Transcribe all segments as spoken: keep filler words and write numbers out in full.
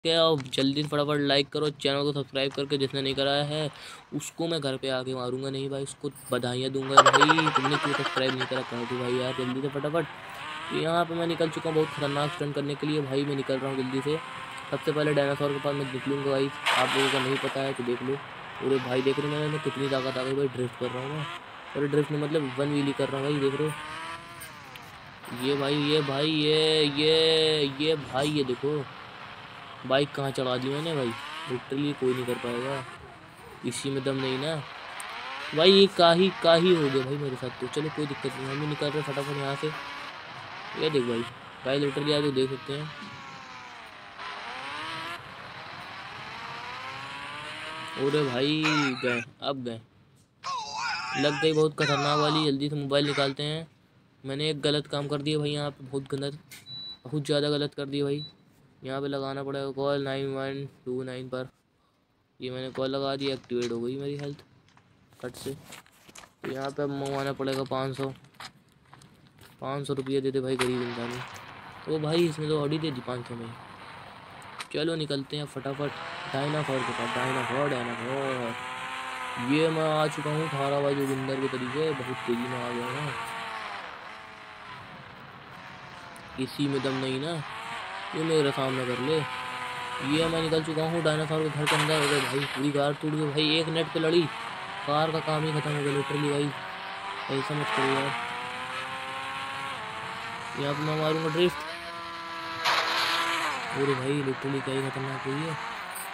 क्या अब जल्दी फटाफट लाइक करो, चैनल को सब्सक्राइब करके जिसने नहीं कराया है उसको मैं घर पे आके मारूंगा नहीं भाई, उसको बधाइयाँ दूंगा भाई तुमने क्यों सब्सक्राइब नहीं करा, कर दो भाई यार जल्दी से फटाफट। यहाँ पे मैं निकल चुका हूँ बहुत खतरनाक स्टंट करने के लिए भाई, मैं निकल रहा हूँ जल्दी से। सबसे पहले डायनासोर के पास मैं निकलूँगा भाई, आप लोगों को नहीं पता है तो देख लो। अरे भाई देख रहे हो मैंने कितनी ताकत आ गई भाई, ड्रिफ्ट कर रहा हूँ मैं। अरे ड्रिफ्ट में मतलब वन व्हीली कर रहा हूँ भाई, देख रहे हो। ये भाई ये भाई ये ये ये भाई ये देखो बाइक कहाँ चढ़ा दी मैंने भाई, लिटरली कोई नहीं कर पाएगा, इसी में दम नहीं ना भाई। ये काही काही हो गया भाई मेरे साथ, तो चलो कोई दिक्कत नहीं, हम भी निकल रहे फटाफट यहाँ से। ये देख भाई भाई लिटरली आप तो देख सकते हैं। अरे भाई गए, अब गए, लग गई बहुत खतरनाक वाली। जल्दी से मोबाइल निकालते हैं। मैंने एक गलत काम कर दिया भाई यहाँ पे, बहुत गलत, बहुत ज़्यादा गलत कर दिया भाई। यहाँ पे लगाना पड़ेगा call nine one two nine पर। ये मैंने कॉल लगा दी, एक्टिवेट हो गई मेरी हेल्थ कट से। तो यहाँ पे अब मंगवाना पड़ेगा पाँच सौ पाँच सौ रुपये दे दे भाई गरीब इंसान। तो भाई इसमें तो ऑडी दे दी पाँच सौ में। चलो निकलते हैं फटाफट डायनासोर के पास। डायनासोर डायनासोर ये मैं आ चुका हूँ धारावाही जोगिंदर के तरीके, बहुत तेज़ी में आ गया ना, इसी में दम नहीं ना, ये मेरे सामने कर ले। ये मैं निकल चुका हूँ डायनासोर के घर के अंदर। अरे भाई पूरी कार टूट गई भाई, एक नेट पे लड़ी कार का काम ही खत्म हो गया लिटरली भाई, ऐसा मत करो यार। यहाँ पे मैं मारूंगा ड्रिफ्ट। अरे भाई लिटरली क्या ही खतरनाक हुई है।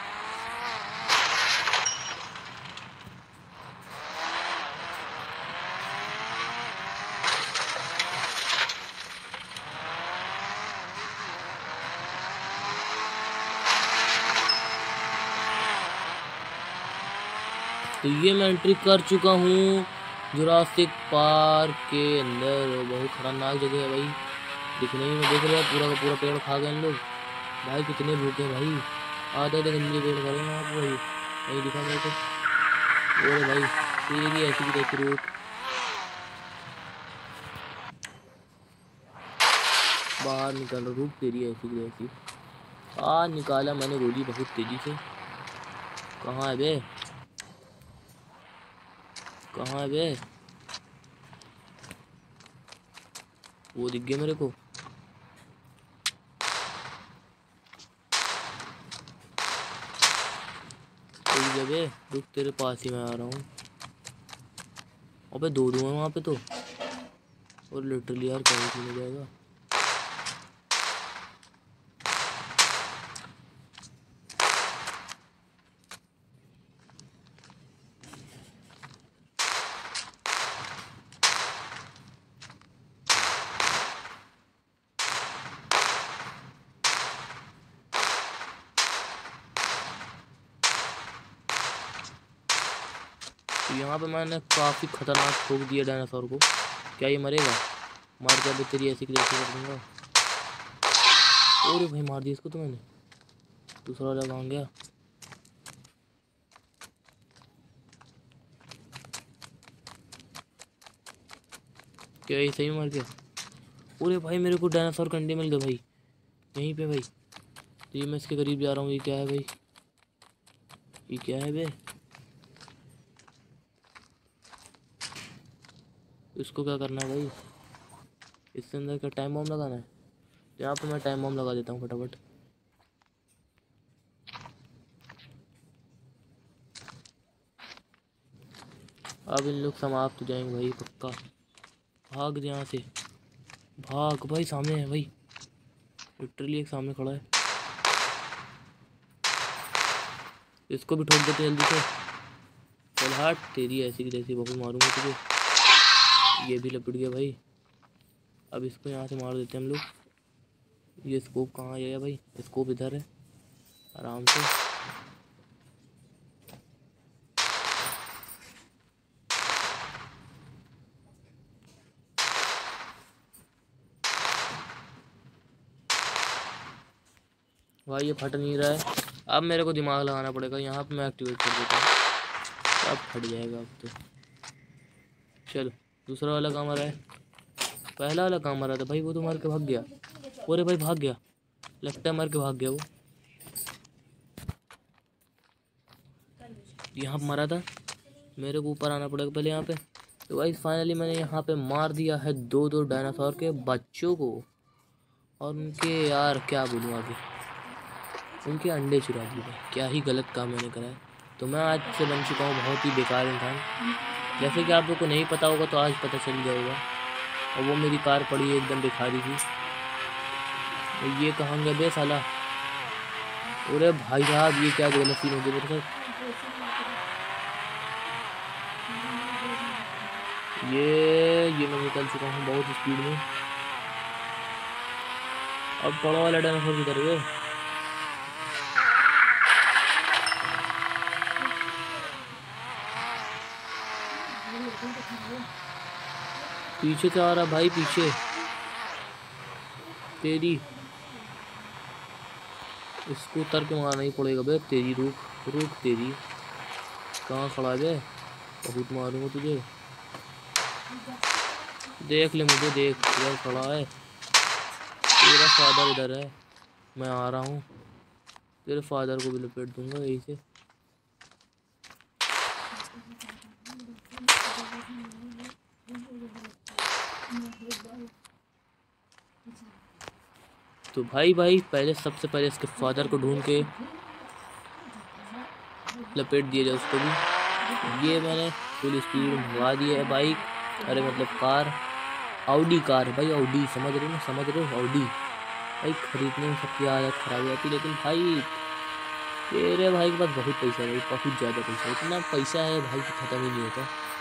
तो ये मैं एंट्री कर चुका हूँ जुरासिक पार्क के अंदर। बहुत खतरनाक जगह है भाई, दिखने ही में देख रहे हैं पूरा का पूरा पेड़ खा गए इन लोग भाई, कितने भूखे हैं भाई, आधे आधे गंदे पेड़ खा रहे हैं आप भाई, नहीं दिखा मेरे को। अरे भाई तेरी ऐसी की तैसी रूट, बाहर निकल रहा, रूप तेरी ऐसी की तैसी। बाहर निकाला मैंने गोली बहुत तेजी से। कहाँ है बे, कहाँ है बे, वो दिख गया मेरे को। जब रुक तेरे पास ही मैं आ रहा हूँ। अबे दो दो हैं वहाँ पे तो, और लिटरली यार कहीं भी नहीं जाएगा। तो यहाँ पे मैंने काफ़ी खतरनाक ठोक दिया डायनासोर को। क्या ये मरेगा, मार के अभी तेरी ऐसी जैसे कर दूँगा। अरे भाई मार दिया इसको तो मैंने, दूसरा वाला कहाँ गया। क्या ये सही मार गया। अरे भाई मेरे को डायनासोर कंडे मिल गए भाई यहीं पे भाई। तो ये मैं इसके करीब जा रहा हूँ। ये क्या है भाई, ये क्या है बे, इसको क्या करना है भाई, इसके अंदर क्या टाइम बम लगाना है। तो यहाँ पे मैं टाइम बम लगा देता हूँ फटाफट। अब इन लोग समाप्त हो जाएंगे भाई पक्का। भाग यहाँ से, भाग भाई, सामने है भाई, लिटरली एक सामने खड़ा है। इसको भी ठोक देते जल्दी से, चल हट तेरी ऐसी की तैसी बहुत मारूंगा तुझे। ये भी लपट गया भाई। अब इसको यहाँ से मार देते हैं हम लोग। ये स्कोप कहाँ गया भाई, स्कोप इधर है, आराम से। भाई ये फट नहीं रहा है, अब मेरे को दिमाग लगाना पड़ेगा। यहाँ पे मैं एक्टिवेट कर देता हूँ, अब फट जाएगा अब तो। चलो दूसरा वाला काम आ रहा है, पहला वाला काम आ रहा था भाई, वो तो मार के भाग गया। अरे भाई भाग गया, लगता है मार के भाग गया वो। यहाँ मरा था, मेरे को ऊपर आना पड़ेगा पहले यहाँ पे। तो भाई फाइनली मैंने यहाँ पे मार दिया है दो दो डायनासोर के बच्चों को, और उनके यार क्या बोलूँ आगे, उनके अंडे चुरा दिए भाई। क्या ही गलत काम मैंने करा है। तो मैं आज से बन चुका हूँ बहुत ही बेकार इंसान। जैसे कि आप लोग को नहीं पता होगा तो आज पता चल जाएगा। और वो मेरी कार पड़ी है एकदम बेकारी थी। तो ये कहाँ गया बे साला। अरे भाई साहब ये क्या गलत सीन हो गया मेरे साथ। ये ये मैं निकल चुका हूँ बहुत स्पीड में। अब बड़ा वाला डायनासोर किधर है। पीछे से आ रहा भाई, पीछे तेरी, इसको उतर के मारना ही पड़ेगा बे। तेरी रुक रुक, तेरी कहाँ खड़ा है बे, बहुत मारूंगा तुझे। देख ले मुझे, देख इधर खड़ा है, तेरा फादर इधर है, मैं आ रहा हूँ, तेरे फादर को भी लपेट दूंगा यही से। तो भाई भाई पहले सबसे पहले इसके फादर को ढूंढ के लपेट दिया जाए उसको भी। ये मैंने फुल स्पीड में भगा दिया है बाइक, अरे मतलब कार, ऑडी कार भाई, ऑडी समझ रहे हो ना, समझ रहे हो ऑडी भाई। खरीदने में सबकी आदत खराब हो जाती है, लेकिन भाई तेरे भाई के पास बहुत पैसा है भाई, बहुत ज़्यादा पैसा, इतना पैसा है भाई कि ख़त्म ही नहीं होता।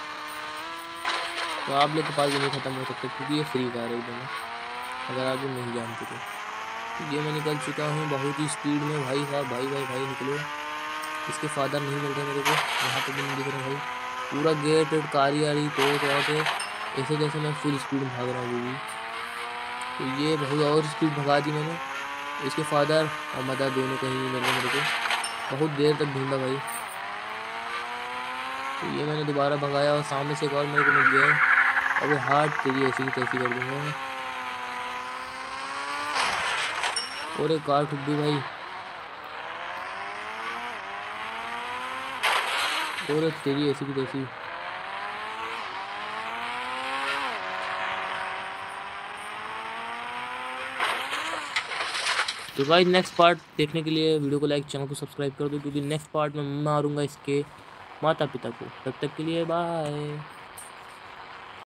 तो आप लोग के पास भी नहीं ख़त्म हो सकते क्योंकि ये फ्री कार है एकदम, अगर आप लोग नहीं जानते तो। ये मैं निकल चुका हूँ बहुत ही स्पीड में भाई साहब, भाई भाई भाई निकलो। इसके फादर नहीं मिल रहे मेरे को, यहाँ पे भी नहीं दिख रहा भाई। पूरा गेट वेट कारी आरी तोड़ तोड़ के ऐसे जैसे मैं फुल स्पीड में भाग रहा हूँ अभी। तो ये बहुत और स्पीड भगा दी मैंने। इसके फादर और मदर दोनों कहीं नहीं मिल रहे मेरे को, बहुत देर तक ढूंढा भाई। तो ये मैंने दोबारा भगाया और सामने से एक और मेरे को मिल गया है, और वो हार्ट तेरी ऐसी की तैसी कर दूँगा। और एक कार ठुक गई भाई, और तेरी ऐसी की तैसी। तो भाई नेक्स्ट पार्ट देखने के लिए वीडियो को लाइक, चैनल को सब्सक्राइब कर दो, क्योंकि नेक्स्ट पार्ट में मैं मारूंगा इसके माता पिता को। तब तक के लिए बाय।